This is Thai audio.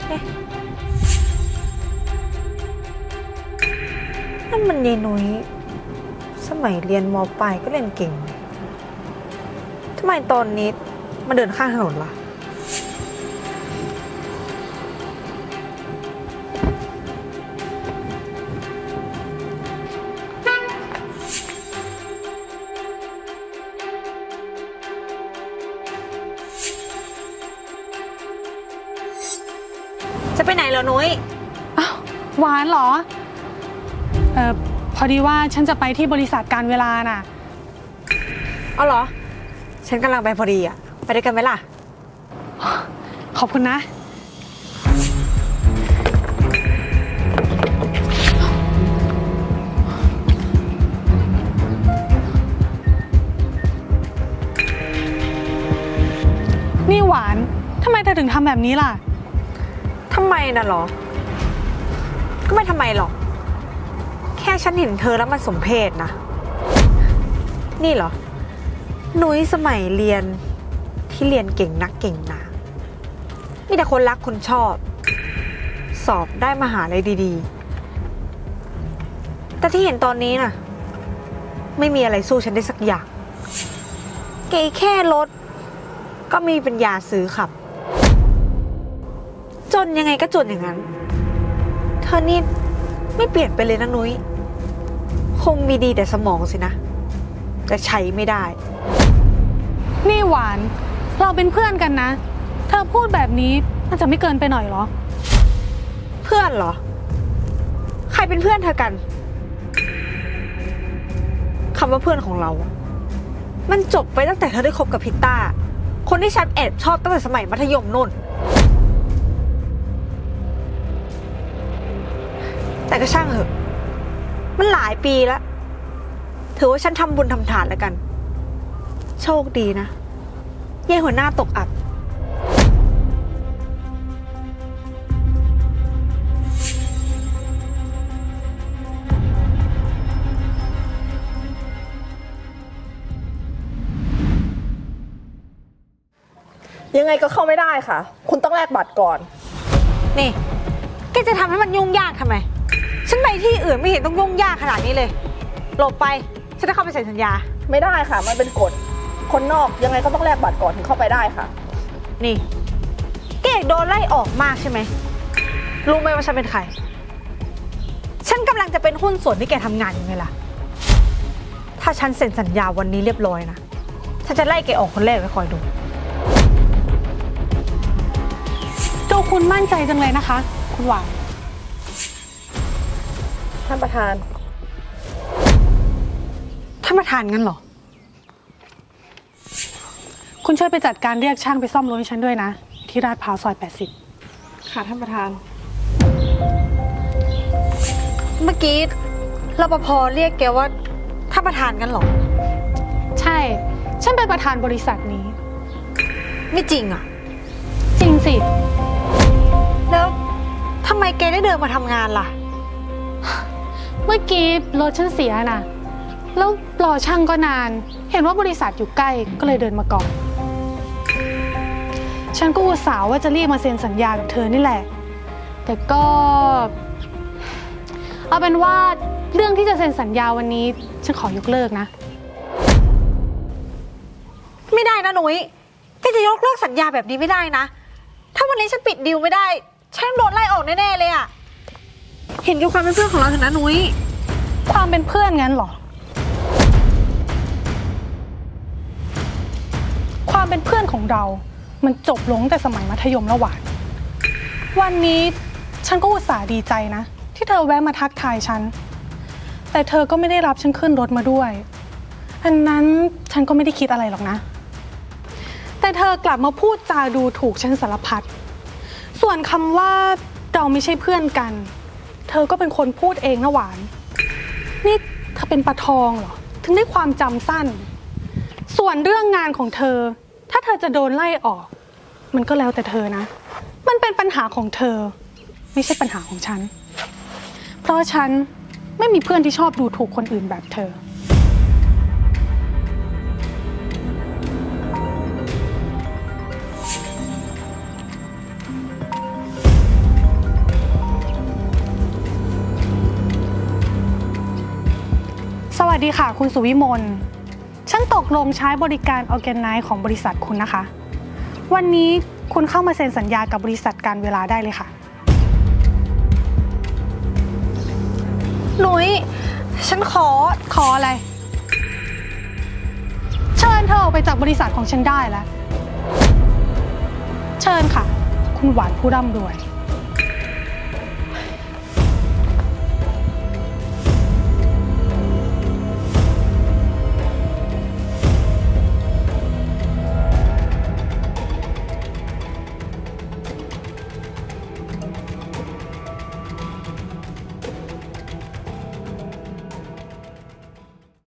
นั่นมันยายนุ้ยสมัยเรียนม.ปลายก็เรียนเก่งทำไมตอนนี้มาเดินข้างถนนล่ะจะไปไหนเหรอนุ้ยอ้าวหวานเหรอพอดีว่าฉันจะไปที่บริษัทการเวลาน่ะเอาเหรอฉันกำลังไปพอดีอ่ะไปด้วยกันไหมล่ะขอบคุณนะนี่หวานทำไมเธอถึงทำแบบนี้ล่ะทำไมน่ะหรอก็ไม่ทำไมหรอกแค่ฉันเห็นเธอแล้วมันสมเพชนะนี่เหรอนุ้ยสมัยเรียนที่เรียนเก่งนักเก่งหนามีแต่คนรักคนชอบสอบได้มหาลัยดีๆแต่ที่เห็นตอนนี้น่ะไม่มีอะไรสู้ฉันได้สักอย่างเก๋แค่รถก็มีปัญญาซื้อขับจนยังไงก็จนอย่างนั้นเธอนี่ไม่เปลี่ยนไปเลยนะนุ้ยคงมีดีแต่สมองสินะแต่ใช้ไม่ได้นี่หวานเราเป็นเพื่อนกันนะเธอพูดแบบนี้มันจะไม่เกินไปหน่อยเหรอเพื่อนเหรอใครเป็นเพื่อนเธอกันคำว่าเพื่อนของเรามันจบไปตั้งแต่เธอได้คบกับพิต้าคนที่ฉันแอบชอบตั้งแต่สมัยมัธยมนู่นแต่ก็ช่างเถอะมันหลายปีแล้วถือว่าฉันทำบุญทำทานแล้วกันโชคดีนะยายหัวหน้าตกอับยังไงก็เข้าไม่ได้ค่ะคุณต้องแลกบัตรก่อนนี่แกจะทำให้มันยุ่งยากทำไมฉันไปที่อื่นไม่เห็นต้องยุ่งยากขนาดนี้เลยหลบไปฉันจะเข้าไปเซ็นสัญญาไม่ได้ค่ะมันเป็นกฎคนนอกยังไงก็ต้องแลกบัตรก่อนถึงเข้าไปได้ค่ะนี่แกโดนไล่ออกมากใช่ไหมรู้ไหมว่าฉันเป็นใครฉันกำลังจะเป็นหุ้นส่วนที่แกทำงานอยู่ไงล่ะถ้าฉันเซ็นสัญญาวันนี้เรียบร้อยนะฉันจะไล่แกออกคนแรกไว้คอยดูเจ้าคุณมั่นใจจังเลยนะคะคุณหวานท่านประธานงั้นเหรอคุณช่วยไปจัดการเรียกช่างไปซ่อมรถให้ฉันด้วยนะที่ลาดพร้าวซอย 80ค่ะท่านประธานเมื่อกี้รปภ.เรียกแกว่าท่านประธานงั้นเหรอใช่ฉันเป็นประธานบริษัทนี้ไม่จริงอ่ะจริงสิแล้วทำไมแกได้เดินมาทำงานล่ะเมื่อกี้รถฉันเสียน่ะแล้วรอช่างก็นานเห็นว่าบริษัทอยู่ใกล้ก็เลยเดินมาก่อนฉันก็อุตส่าห์ว่าจะรีบมาเซ็นสัญญากับเธอนี่แหละแต่ก็เอาเป็นว่าเรื่องที่จะเซ็นสัญญาวันนี้ฉันขอยกเลิกนะไม่ได้นะนุ้ยแกจะยกเลิกสัญญาแบบนี้ไม่ได้นะถ้าวันนี้ฉันปิดดีลไม่ได้ฉันโดนไล่ออกแน่ๆเลยอะเห็นกับความเป็นเพื่อนของเราเถอะนะนุ้ยความเป็นเพื่อนงั้นหรอความเป็นเพื่อนของเรามันจบลงแต่สมัยมัธยมแล้วหวานวันนี้ฉันก็อุตส่าห์ดีใจนะที่เธอแวะมาทักทายฉันแต่เธอก็ไม่ได้รับฉันขึ้นรถมาด้วยอันนั้นฉันก็ไม่ได้คิดอะไรหรอกนะแต่เธอกลับมาพูดจาดูถูกฉันสารพัดส่วนคำว่าเราไม่ใช่เพื่อนกันเธอก็เป็นคนพูดเองนะหวานนี่เธอเป็นปลาทองเหรอถึงได้ความจำสั้นส่วนเรื่องงานของเธอถ้าเธอจะโดนไล่ออกมันก็แล้วแต่เธอนะมันเป็นปัญหาของเธอไม่ใช่ปัญหาของฉันเพราะฉันไม่มีเพื่อนที่ชอบดูถูกคนอื่นแบบเธอดีค่ะคุณสุวิมลฉันตกลงใช้บริการออร์แกไนซ์ของบริษัทคุณนะคะ วันนี้คุณเข้ามาเซ็นสัญญากับบริษัทการเวลาได้เลยค่ะหนุ้ยฉันขออะไร เชิญเธอออกไปจากบริษัทของฉันได้แล้ว เชิญค่ะ คุณหวานผู้ร่ำรวย